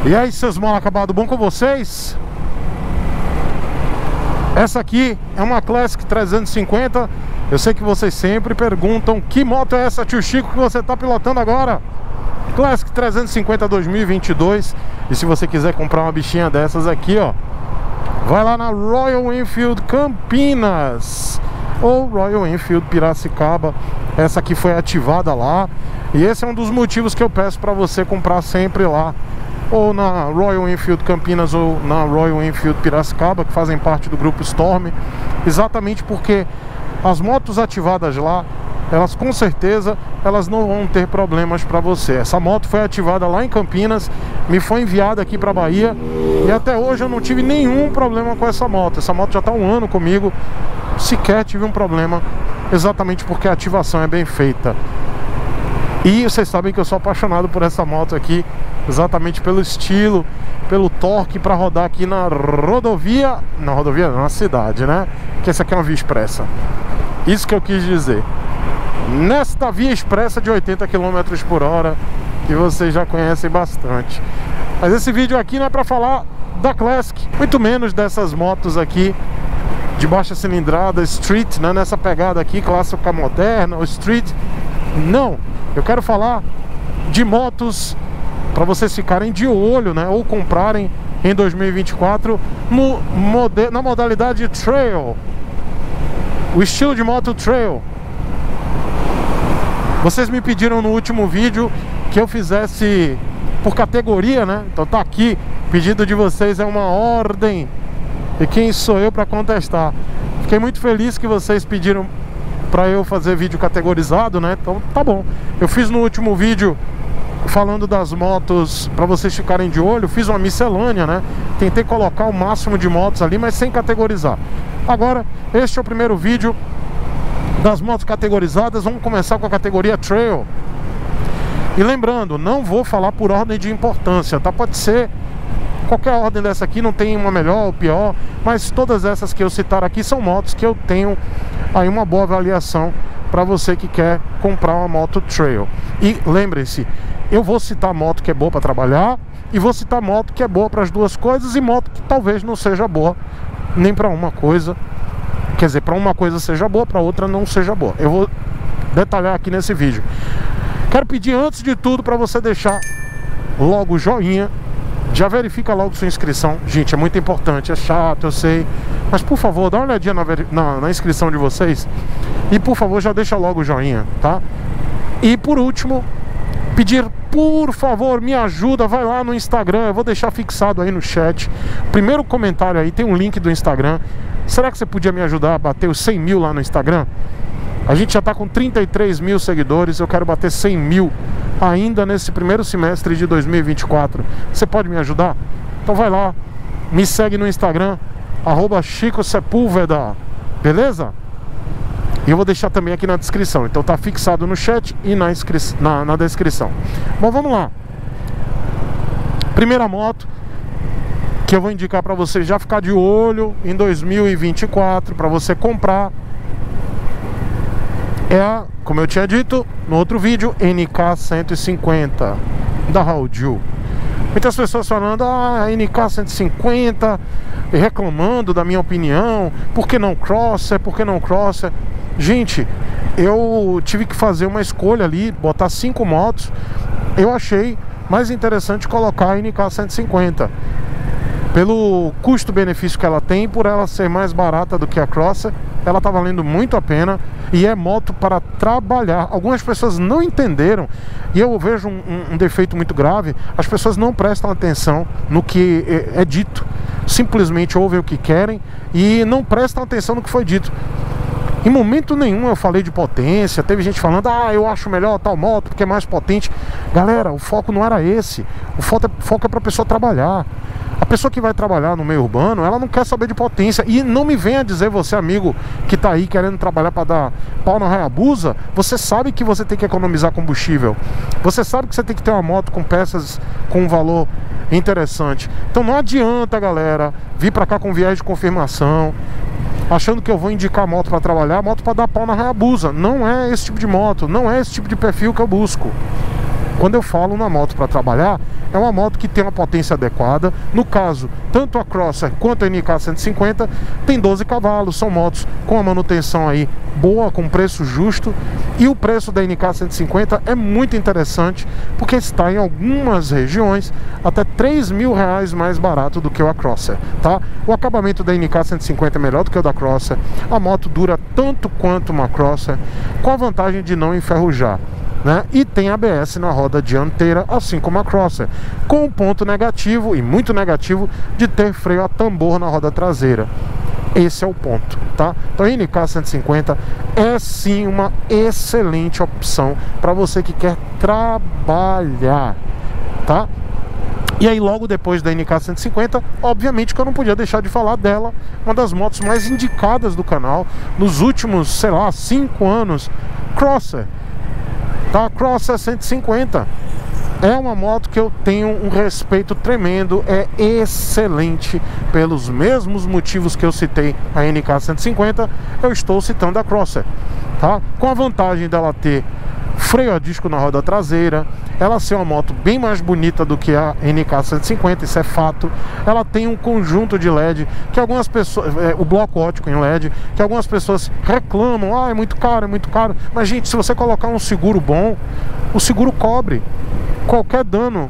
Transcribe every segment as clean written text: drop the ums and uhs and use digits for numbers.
E aí, seus mal acabados, bom com vocês? Essa aqui é uma Classic 350. Eu sei que vocês sempre perguntam: que moto é essa, tio Chico, que você está pilotando agora? Classic 350 2022. E se você quiser comprar uma bichinha dessas aqui, ó, vai lá na Royal Enfield Campinas ou Royal Enfield Piracicaba. Essa aqui foi ativada lá. E esse é um dos motivos que eu peço para você comprar sempre lá, ou na Royal Enfield Campinas ou na Royal Enfield Piracicaba, que fazem parte do grupo Storm. Exatamente porque as motos ativadas lá, elas com certeza elas não vão ter problemas para você. Essa moto foi ativada lá em Campinas, me foi enviada aqui para Bahia, e até hoje eu não tive nenhum problema com essa moto. Essa moto já está um ano comigo, sequer tive um problema, exatamente porque a ativação é bem feita. E vocês sabem que eu sou apaixonado por essa moto aqui, exatamente pelo estilo, pelo torque para rodar aqui na rodovia. Na rodovia não, na cidade, né? Que essa aqui é uma via expressa. Isso que eu quis dizer. Nesta via expressa de 80 km por hora, que vocês já conhecem bastante. Mas esse vídeo aqui não é para falar da Classic, muito menos dessas motos aqui de baixa cilindrada, street, né? Nessa pegada aqui, clássica moderna, ou street. Não, eu quero falar de motos para vocês ficarem de olho, né? Ou comprarem em 2024 na modalidade trail. O estilo de moto trail. Vocês me pediram no último vídeo que eu fizesse por categoria, né? Então tá aqui, o pedido de vocês é uma ordem. E quem sou eu para contestar? Fiquei muito feliz que vocês pediram para eu fazer vídeo categorizado, né? Então tá bom. Eu fiz no último vídeo falando das motos para vocês ficarem de olho. Fiz uma miscelânea, né? Tentei colocar o máximo de motos ali, mas sem categorizar. Agora, este é o primeiro vídeo das motos categorizadas. Vamos começar com a categoria Trail. E lembrando, não vou falar por ordem de importância, tá? Pode ser qualquer ordem dessa aqui, não tem uma melhor ou pior, mas todas essas que eu citar aqui são motos que eu tenho aí uma boa avaliação para você que quer comprar uma moto trail. E lembre-se, eu vou citar moto que é boa para trabalhar e vou citar moto que é boa para as duas coisas, e moto que talvez não seja boa nem para uma coisa. Quer dizer, para uma coisa seja boa, para outra não seja boa. Eu vou detalhar aqui nesse vídeo. Quero pedir antes de tudo para você deixar logo o joinha. Já verifica logo sua inscrição. Gente, é muito importante, é chato, eu sei, mas por favor, dá uma olhadinha na inscrição de vocês. E por favor, já deixa logo o joinha, tá? E por último, pedir, por favor, me ajuda. Vai lá no Instagram, eu vou deixar fixado aí no chat. Primeiro comentário aí, tem um link do Instagram. Será que você podia me ajudar a bater os 100 mil lá no Instagram? A gente já tá com 33 mil seguidores. Eu quero bater 100 mil ainda nesse primeiro semestre de 2024. Você pode me ajudar? Então vai lá, me segue no Instagram, @ChicoSepúlveda, beleza? E eu vou deixar também aqui na descrição. Então tá fixado no chat e na descrição. Bom, vamos lá. Primeira moto que eu vou indicar para você já ficar de olho em 2024 para você comprar é a, como eu tinha dito no outro vídeo, NK 150 da Hauju. Muitas pessoas falando, NK 150, reclamando da minha opinião, por que não Crosser, por que não Crosser? Gente, eu tive que fazer uma escolha ali, botar 5 motos. Eu achei mais interessante colocar a NK 150 pelo custo-benefício que ela tem, por ela ser mais barata do que a Crosser. Ela tá valendo muito a pena e é moto para trabalhar. Algumas pessoas não entenderam, e eu vejo um defeito muito grave. As pessoas não prestam atenção no que é dito, simplesmente ouvem o que querem e não prestam atenção no que foi dito. Em momento nenhum eu falei de potência. Teve gente falando, eu acho melhor tal moto porque é mais potente. Galera, o foco não era esse. O foco é para a pessoa trabalhar. A pessoa que vai trabalhar no meio urbano, ela não quer saber de potência. E não me venha dizer, você amigo que tá aí querendo trabalhar para dar pau na Hayabusa, você sabe que você tem que economizar combustível. Você sabe que você tem que ter uma moto com peças com um valor interessante. Então não adianta, galera, vir para cá com viés de confirmação, achando que eu vou indicar moto para trabalhar, moto para dar pau na Hayabusa. Não é esse tipo de moto, não é esse tipo de perfil que eu busco. Quando eu falo na moto para trabalhar, é uma moto que tem uma potência adequada. No caso, tanto a Crosser quanto a NK 150 tem 12 cavalos, são motos com a manutenção aí boa, com preço justo, e o preço da NK 150 é muito interessante, porque está em algumas regiões até R$3.000 mais barato do que o Crosser, tá? O acabamento da NK 150 é melhor do que o da Crosser, a moto dura tanto quanto uma Crosser, com a vantagem de não enferrujar, né? E tem ABS na roda dianteira, assim como a Crosser, com um ponto negativo, e muito negativo, de ter freio a tambor na roda traseira. Esse é o ponto, tá? Então a NK 150 é sim uma excelente opção para você que quer trabalhar, tá? E aí logo depois da NK 150, obviamente que eu não podia deixar de falar dela, uma das motos mais indicadas do canal nos últimos, sei lá, 5 anos, Crosser, tá? Crosser 150 é uma moto que eu tenho um respeito tremendo, é excelente. Pelos mesmos motivos que eu citei a NK 150, eu estou citando a Crosser, tá? Com a vantagem dela ter freio a disco na roda traseira, ela ser uma moto bem mais bonita do que a NK 150, isso é fato. Ela tem um conjunto de LED que algumas pessoas, o bloco óptico em LED, que algumas pessoas reclamam, ah, é muito caro, mas gente, se você colocar um seguro bom, o seguro cobre qualquer dano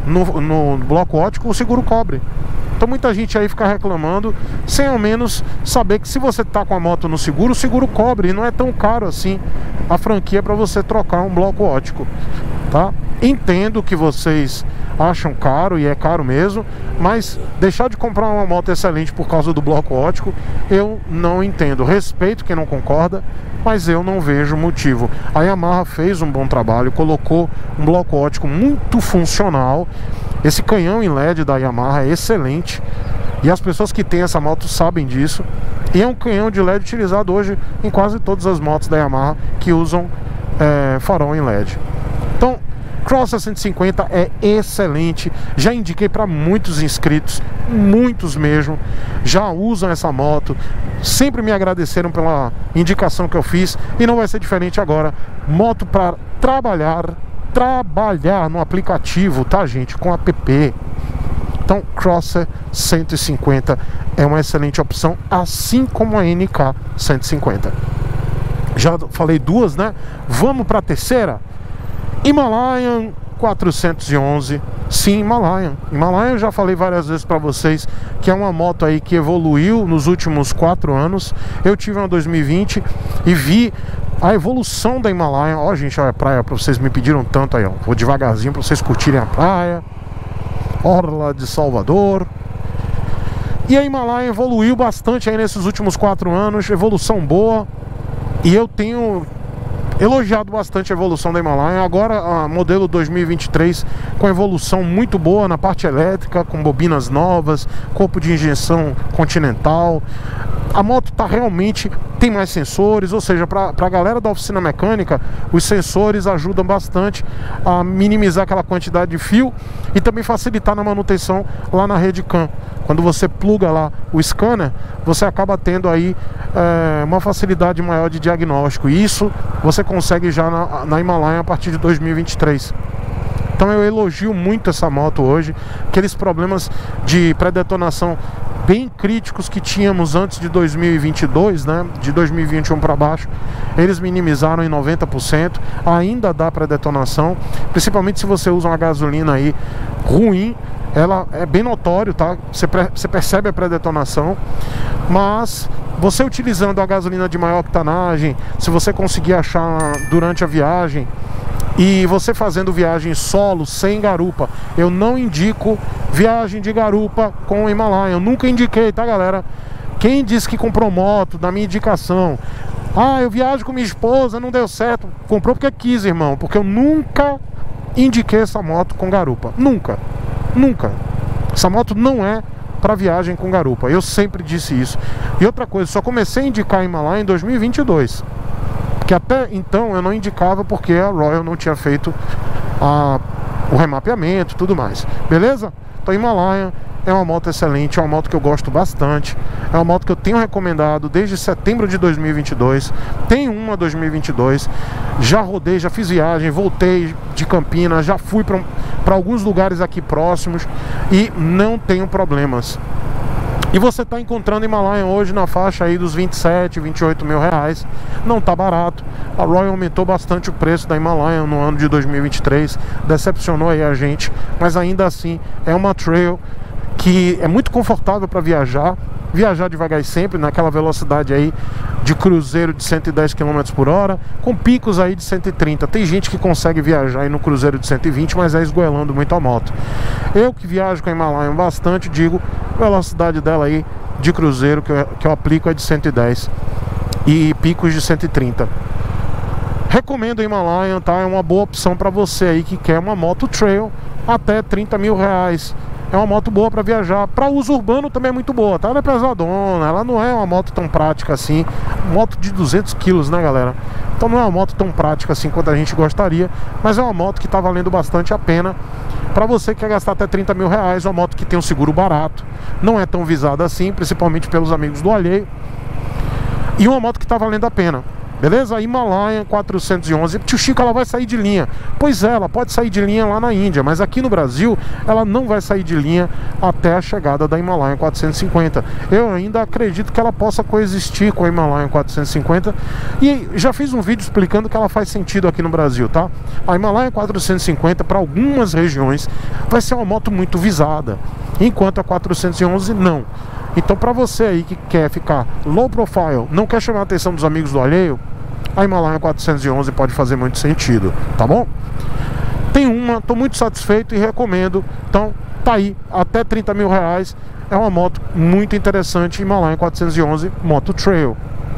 no bloco óptico, o seguro cobre. Então muita gente aí fica reclamando sem ao menos saber que se você tá com a moto no seguro, o seguro cobre, e não é tão caro assim a franquia para você trocar um bloco óptico, tá? Entendo que vocês acham caro, e é caro mesmo, mas deixar de comprar uma moto excelente por causa do bloco óptico, eu não entendo. Respeito quem não concorda, mas eu não vejo motivo. A Yamaha fez um bom trabalho, colocou um bloco óptico muito funcional. Esse canhão em LED da Yamaha é excelente, e as pessoas que têm essa moto sabem disso. E é um canhão de LED utilizado hoje em quase todas as motos da Yamaha que usam farol em LED. Então, Crosser 150 é excelente, já indiquei para muitos inscritos, muitos mesmo, já usam essa moto, sempre me agradeceram pela indicação que eu fiz, e não vai ser diferente agora. Moto para trabalhar no aplicativo, tá gente, com app. Então Crosser 150 é uma excelente opção, assim como a NK 150. Já falei duas, né? Vamos para a terceira. Himalayan 411. Sim, Himalayan eu já falei várias vezes para vocês que é uma moto aí que evoluiu nos últimos 4 anos. Eu tive uma 2020 e vi a evolução da Himalayan. Ó, gente, olha a praia, para vocês me pediram tanto aí, ó. Vou devagarzinho para vocês curtirem a praia. Orla de Salvador. E a Himalayan evoluiu bastante aí nesses últimos 4 anos, evolução boa. E eu tenho elogiado bastante a evolução da Himalayan. Agora a modelo 2023 com evolução muito boa na parte elétrica, com bobinas novas, corpo de injeção continental. A moto realmente tem mais sensores, ou seja, para a galera da oficina mecânica, os sensores ajudam bastante a minimizar aquela quantidade de fio e também facilitar na manutenção lá na rede CAN. Quando você pluga lá o scanner, você acaba tendo aí uma facilidade maior de diagnóstico, e isso você consegue já na Himalayan a partir de 2023. Então eu elogio muito essa moto hoje. Aqueles problemas de pré-detonação bem críticos que tínhamos antes de 2022, né, de 2021 para baixo, eles minimizaram em 90%. Ainda dá pré-detonação, principalmente se você usa uma gasolina aí ruim. Ela é bem notório, tá? Você percebe a pré-detonação, mas você utilizando a gasolina de maior octanagem, se você conseguir achar durante a viagem, e você fazendo viagem solo, sem garupa, eu não indico viagem de garupa com o Himalayan. Eu nunca indiquei, tá, galera? Quem disse que comprou moto, da minha indicação, ah, eu viajo com minha esposa, não deu certo, comprou porque quis, irmão, porque eu nunca indiquei essa moto com garupa. Nunca. Essa moto não é para viagem com garupa. Eu sempre disse isso. E outra coisa, só comecei a indicar a Himalayan em 2022, que até então eu não indicava porque a Royal não tinha feito o remapeamento e tudo mais. Beleza? Então Himalayan é uma moto excelente, é uma moto que eu gosto bastante, é uma moto que eu tenho recomendado desde setembro de 2022, tenho uma 2022, já rodei, já fiz viagem, voltei de Campinas, já fui para alguns lugares aqui próximos e não tenho problemas. E você está encontrando Himalaia hoje na faixa aí dos 27, 28 mil reais. Não tá barato. A Royal aumentou bastante o preço da Himalaia no ano de 2023. Decepcionou aí a gente. Mas ainda assim é uma trail que é muito confortável para viajar. Viajar devagar e sempre, naquela velocidade aí de cruzeiro de 110 km por hora, com picos aí de 130. Tem gente que consegue viajar aí no cruzeiro de 120, mas é esgoelando muito a moto. Eu que viajo com a Himalaia bastante, digo, a velocidade dela aí de cruzeiro que eu aplico é de 110 e picos de 130. Recomendo a Himalaia, tá? É uma boa opção para você aí que quer uma moto trail até 30 mil reais. É uma moto boa para viajar. Para uso urbano também é muito boa, tá? Ela é pesadona, ela não é uma moto tão prática assim. Moto de 200 quilos, né, galera? Então não é uma moto tão prática assim quanto a gente gostaria, mas é uma moto que tá valendo bastante a pena. Para você que quer gastar até 30 mil reais, uma moto que tem um seguro barato, não é tão visada assim, principalmente pelos amigos do alheio. E uma moto que tá valendo a pena. Beleza? Himalaia 411. Tio Chico, ela vai sair de linha. Pois é, ela pode sair de linha lá na Índia, mas aqui no Brasil ela não vai sair de linha até a chegada da Himalaia 450. Eu ainda acredito que ela possa coexistir com a Himalaia 450. E já fiz um vídeo explicando que ela faz sentido aqui no Brasil, tá? A Himalaia 450 para algumas regiões vai ser uma moto muito visada, enquanto a 411 não. Então para você aí que quer ficar low profile, não quer chamar a atenção dos amigos do alheio, a Himalaia 411 pode fazer muito sentido, tá bom? Tem uma, tô muito satisfeito e recomendo. Então tá aí, até 30 mil reais. É uma moto muito interessante, Himalaia 411 Moto Trail.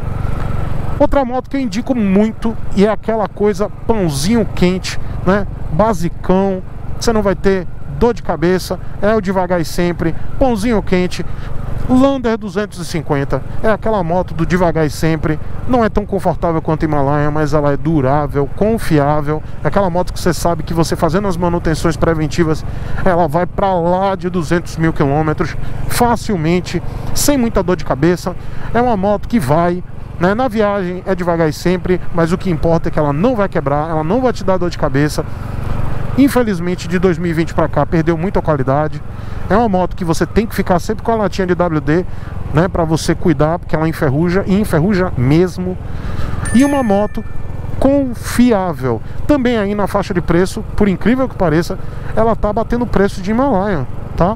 Outra moto que eu indico muito e é aquela coisa pãozinho quente, né? Basicão, você não vai ter dor de cabeça, é o devagar e sempre, pãozinho quente. Lander 250 é aquela moto do devagar e sempre. Não é tão confortável quanto a Himalaia, mas ela é durável, confiável. É aquela moto que você sabe que você fazendo as manutenções preventivas, ela vai para lá de 200 mil quilômetros facilmente, sem muita dor de cabeça. É uma moto que vai, né? Na viagem é devagar e sempre, mas o que importa é que ela não vai quebrar, ela não vai te dar dor de cabeça. Infelizmente de 2020 para cá perdeu muita qualidade. É uma moto que você tem que ficar sempre com a latinha de WD, né, para você cuidar, porque ela enferruja, e enferruja mesmo. E uma moto confiável. Também aí na faixa de preço, por incrível que pareça, ela tá batendo o preço de Himalaia, tá?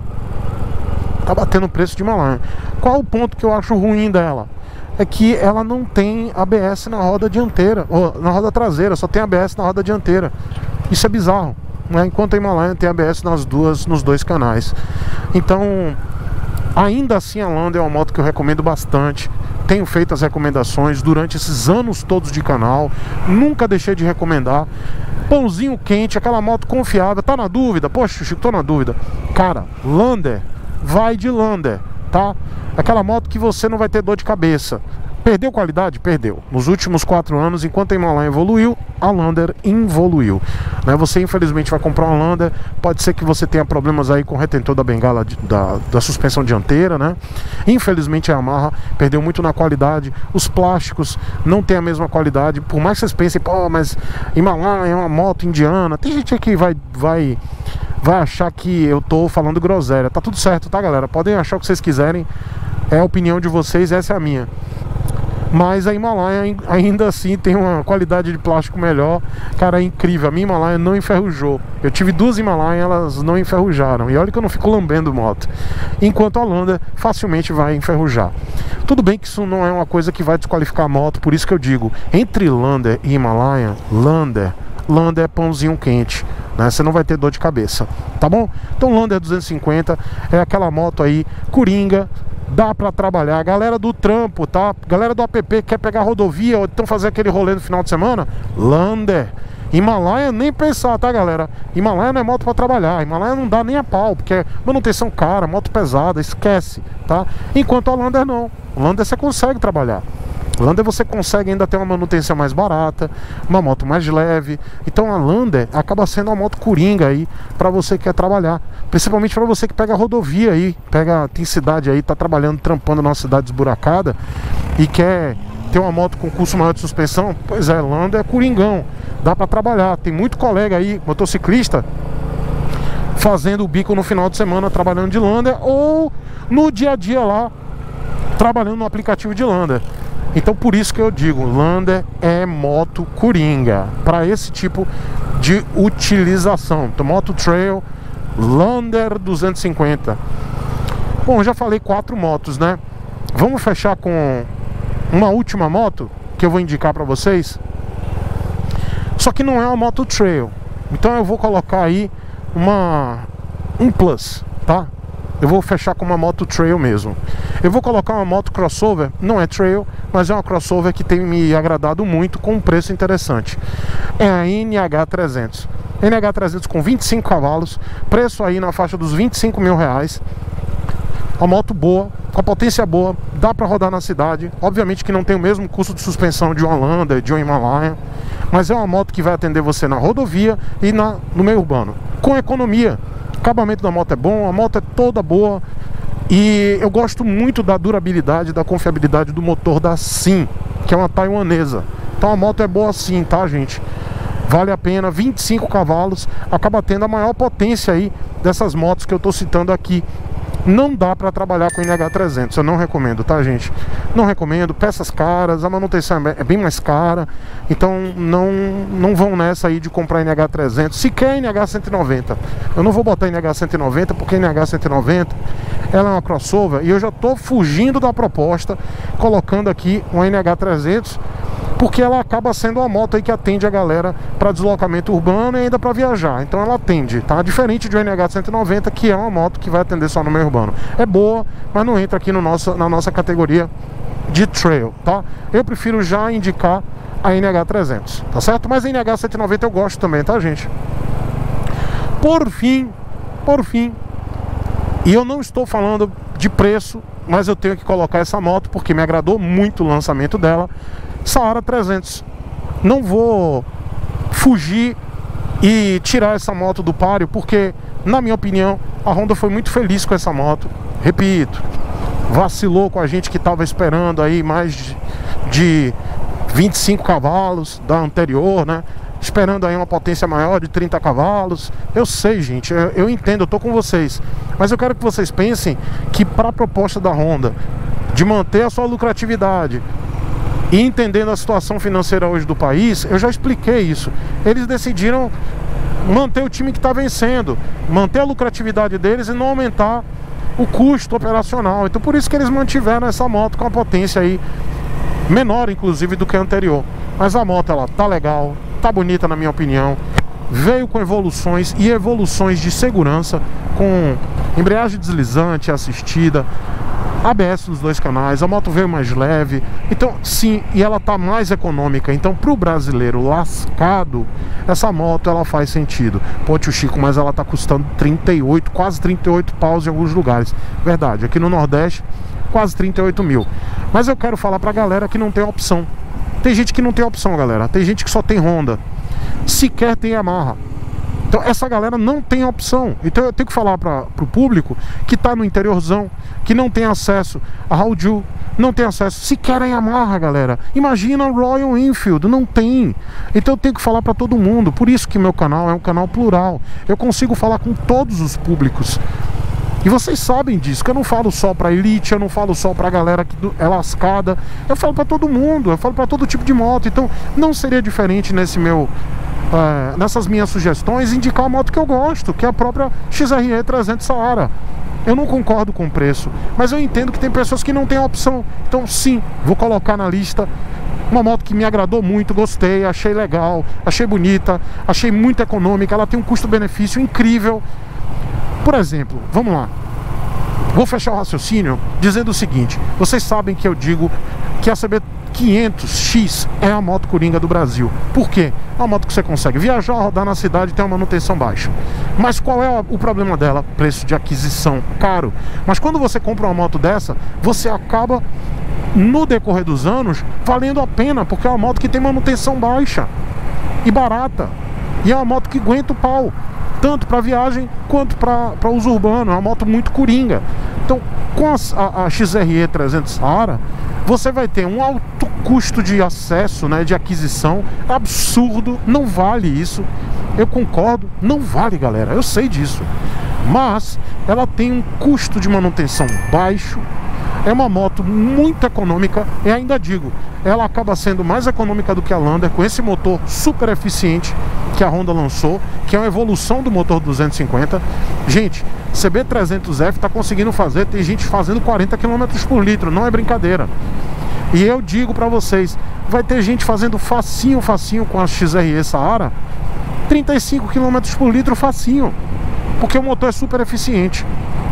Tá batendo o preço de Himalaia. Qual o ponto que eu acho ruim dela? É que ela não tem ABS na roda dianteira, ou na roda traseira, só tem ABS na roda dianteira. Isso é bizarro, né? Enquanto a Himalaia tem ABS nos dois canais. Então, ainda assim a Lander é uma moto que eu recomendo bastante. Tenho feito as recomendações durante esses anos todos de canal, nunca deixei de recomendar. Pãozinho quente, aquela moto confiável. Tá na dúvida? Poxa, Chico, tô na dúvida. Cara, Lander, vai de Lander, tá? Aquela moto que você não vai ter dor de cabeça. Perdeu qualidade? Perdeu. Nos últimos 4 anos, enquanto a Himalaia evoluiu, a Lander involuiu, né? Você infelizmente vai comprar uma Lander, pode ser que você tenha problemas aí com o retentor da bengala da suspensão dianteira, né? Infelizmente a Yamaha perdeu muito na qualidade. Os plásticos não tem a mesma qualidade. Por mais que vocês pensem, pô, mas Himalaia é uma moto indiana. Tem gente aqui que vai achar que eu tô falando groselha. Tá tudo certo, tá, galera? Podem achar o que vocês quiserem. É a opinião de vocês, essa é a minha. Mas a Himalaia ainda assim tem uma qualidade de plástico melhor. Cara, é incrível. A minha Himalaia não enferrujou. Eu tive 2 Himalaia, elas não enferrujaram. E olha que eu não fico lambendo moto. Enquanto a Lander facilmente vai enferrujar. Tudo bem que isso não é uma coisa que vai desqualificar a moto. Por isso que eu digo, entre Lander e Himalaia, Lander é pãozinho quente, né? Você não vai ter dor de cabeça, tá bom? Então Lander 250 é aquela moto aí, coringa. Dá pra trabalhar, galera do trampo, tá? Galera do app quer pegar rodovia ou então fazer aquele rolê no final de semana, Lander. Himalaia nem pensar, tá, galera? Himalaia não é moto pra trabalhar. Himalaia não dá nem a pau, porque é manutenção cara, moto pesada, esquece, tá? Enquanto a Lander não. A Lander você consegue trabalhar. Lander você consegue ainda ter uma manutenção mais barata, uma moto mais leve. Então a Lander acaba sendo uma moto coringa aí para você que quer trabalhar, principalmente para você que pega a rodovia aí, tem cidade aí, tá trabalhando, trampando numa cidade esburacada e quer ter uma moto com curso maior de suspensão. Pois é, Lander é coringão, dá para trabalhar. Tem muito colega aí, motociclista, fazendo o bico no final de semana trabalhando de Lander, ou no dia a dia lá trabalhando no aplicativo de Lander. Então por isso que eu digo, Lander é moto coringa para esse tipo de utilização. Então, moto trail, Lander 250. Bom, já falei 4 motos, né? Vamos fechar com uma última moto que eu vou indicar para vocês. Só que não é uma moto trail. Então eu vou colocar aí um plus, tá? Eu vou fechar com uma moto trail mesmo. Eu vou colocar uma moto crossover, não é trail, mas é uma crossover que tem me agradado muito, com um preço interessante. É a NH300. NH300 com 25 cavalos, preço aí na faixa dos 25 mil reais. Uma moto boa, com a potência boa, dá para rodar na cidade. Obviamente que não tem o mesmo custo de suspensão de uma Lander, de uma Himalaia, mas é uma moto que vai atender você na rodovia e no meio urbano, com economia. O acabamento da moto é bom, a moto é toda boa. E eu gosto muito da durabilidade, da confiabilidade do motor da Sim, que é uma taiwanesa. Então a moto é boa sim, tá, gente? Vale a pena, 25 cavalos, acaba tendo a maior potência aí dessas motos que eu tô citando aqui. Não dá para trabalhar com NH300, eu não recomendo, tá, gente? Não recomendo, peças caras, a manutenção é bem mais cara. Então não vão nessa aí de comprar NH300, sequer NH190. Eu não vou botar NH190 porque NH190 ela é uma crossover e eu já tô fugindo da proposta, colocando aqui uma NH300, porque ela acaba sendo uma moto aí que atende a galera para deslocamento urbano e ainda para viajar. Então ela atende, tá? Diferente de uma NH190, que é uma moto que vai atender só no meio urbano. É boa, mas não entra aqui na nossa categoria de trail, tá? Eu prefiro já indicar a NH300, tá certo? Mas a NH190 eu gosto também, tá, gente? Por fim, e eu não estou falando de preço, mas eu tenho que colocar essa moto porque me agradou muito o lançamento dela, Saara 300. Não vou fugir e tirar essa moto do páreo, porque, na minha opinião, a Honda foi muito feliz com essa moto. Repito, vacilou com a gente que estava esperando aí mais de 25 cavalos da anterior, né? Esperando aí uma potência maior de 30 cavalos. Eu sei, gente, eu entendo, eu tô com vocês. Mas eu quero que vocês pensem que para a proposta da Honda de manter a sua lucratividade e entendendo a situação financeira hoje do país, eu já expliquei isso. Eles decidiram manter o time que está vencendo, manter a lucratividade deles e não aumentar o custo operacional. Então por isso que eles mantiveram essa moto com a potência aí menor, inclusive, do que a anterior. Mas a moto, ela tá legal, tá bonita na minha opinião. Veio com evoluções e evoluções de segurança, com embreagem deslizante assistida, ABS nos 2 canais, a moto veio mais leve. Então sim, e ela tá mais econômica. Então pro brasileiro lascado, essa moto ela faz sentido. Pô, tio Chico, mas ela tá custando 38, quase 38 paus em alguns lugares. Verdade, aqui no Nordeste quase 38 mil. Mas eu quero falar pra galera que não tem opção. Tem gente que não tem opção, galera. Tem gente que só tem Honda, sequer tem Yamaha. Então essa galera não tem opção. Então eu tenho que falar para o público que está no interiorzão, que não tem acesso a Hauju, não tem acesso sequer a Yamaha, galera. Imagina Royal Enfield, não tem. Então eu tenho que falar para todo mundo. Por isso que meu canal é um canal plural. Eu consigo falar com todos os públicos. E vocês sabem disso, que eu não falo só pra elite, eu não falo só pra galera que é lascada. Eu falo pra todo mundo, eu falo pra todo tipo de moto. Então não seria diferente nessas minhas sugestões indicar a moto que eu gosto, que é a própria XRE 300 Saara. Eu não concordo com o preço, mas eu entendo que tem pessoas que não têm opção. Então sim, vou colocar na lista uma moto que me agradou muito, gostei, achei legal, achei bonita, achei muito econômica, ela tem um custo-benefício incrível. Por exemplo, vamos lá, vou fechar o raciocínio dizendo o seguinte: vocês sabem que eu digo que a CB500X é a moto coringa do Brasil. Por quê? É uma moto que você consegue viajar, rodar na cidade e ter uma manutenção baixa. Mas qual é o problema dela? Preço de aquisição caro. Mas quando você compra uma moto dessa, você acaba no decorrer dos anos, valendo a pena, porque é uma moto que tem manutenção baixa e barata, e é uma moto que aguenta o pau, tanto para viagem quanto para uso urbano. É uma moto muito coringa. Então, com a XRE 300 Saara, você vai ter um alto custo de acesso, né, de aquisição absurdo. Não vale isso, eu concordo, não vale, galera, eu sei disso. Mas ela tem um custo de manutenção baixo, é uma moto muito econômica, e ainda digo, ela acaba sendo mais econômica do que a Lander, com esse motor super eficiente que a Honda lançou, que é uma evolução do motor 250. Gente, CB300F está conseguindo fazer, tem gente fazendo 40 km por litro, não é brincadeira. E eu digo para vocês, vai ter gente fazendo facinho com a XRE Saara 35 km por litro facinho, porque o motor é super eficiente.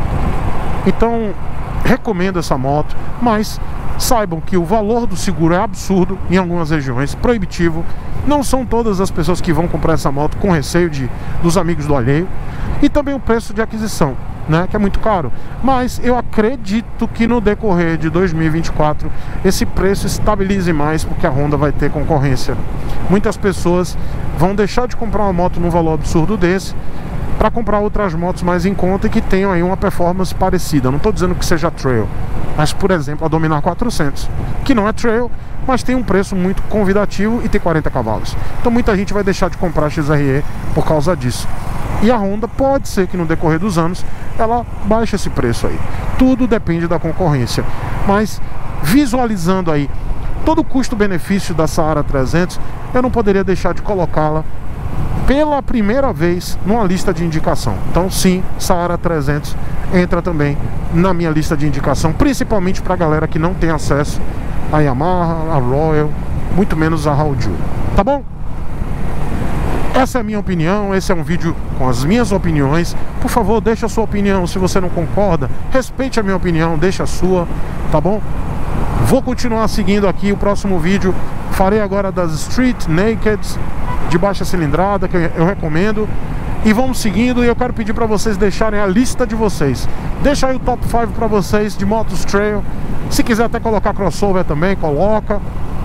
Então, recomendo essa moto, mas saibam que o valor do seguro é absurdo em algumas regiões, proibitivo. Não são todas as pessoas que vão comprar essa moto com receio dos amigos do alheio. E também o preço de aquisição, né, que é muito caro. Mas eu acredito que no decorrer de 2024 esse preço estabilize mais, porque a Honda vai ter concorrência. Muitas pessoas vão deixar de comprar uma moto num valor absurdo desse para comprar outras motos mais em conta e que tenham aí uma performance parecida. Não estou dizendo que seja trail, mas, por exemplo, a Dominar 400, que não é trail, mas tem um preço muito convidativo e tem 40 cavalos. Então muita gente vai deixar de comprar a XRE por causa disso. E a Honda pode ser que no decorrer dos anos ela baixe esse preço aí. Tudo depende da concorrência. Mas visualizando aí todo o custo-benefício da Saara 300, eu não poderia deixar de colocá-la pela primeira vez numa lista de indicação. Então sim, Saara 300 entra também na minha lista de indicação, principalmente para a galera que não tem acesso a Yamaha, a Royal, muito menos a Hauju. Tá bom? Essa é a minha opinião, esse é um vídeo com as minhas opiniões. Por favor, deixa a sua opinião. Se você não concorda, respeite a minha opinião, deixa a sua, tá bom? Vou continuar seguindo aqui o próximo vídeo. Farei agora das Street Nakeds de baixa cilindrada, que eu recomendo. E vamos seguindo, e eu quero pedir para vocês deixarem a lista de vocês. Deixa aí o top 5 para vocês de motos trail. Se quiser até colocar crossover também, coloca.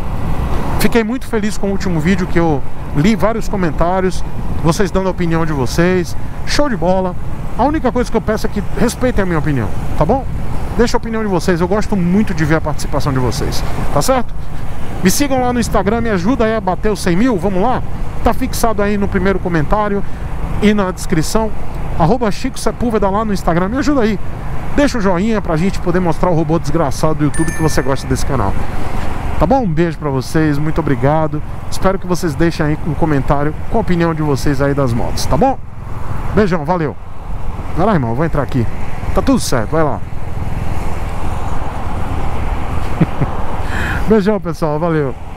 Fiquei muito feliz com o último vídeo, que eu li vários comentários, vocês dando a opinião de vocês. Show de bola. A única coisa que eu peço é que respeitem a minha opinião, tá bom? Deixa a opinião de vocês, eu gosto muito de ver a participação de vocês, tá certo? Me sigam lá no Instagram, me ajuda aí a bater os 100 mil, vamos lá? Tá fixado aí no primeiro comentário e na descrição. @Chico Sepúlveda lá no Instagram, me ajuda aí. Deixa o joinha pra gente poder mostrar o robô desgraçado do YouTube que você gosta desse canal. Tá bom? Um beijo pra vocês, muito obrigado. Espero que vocês deixem aí um comentário com a opinião de vocês aí das motos, tá bom? Beijão, valeu. Vai lá, irmão, vou entrar aqui. Tá tudo certo, vai lá. Beijão, pessoal, valeu.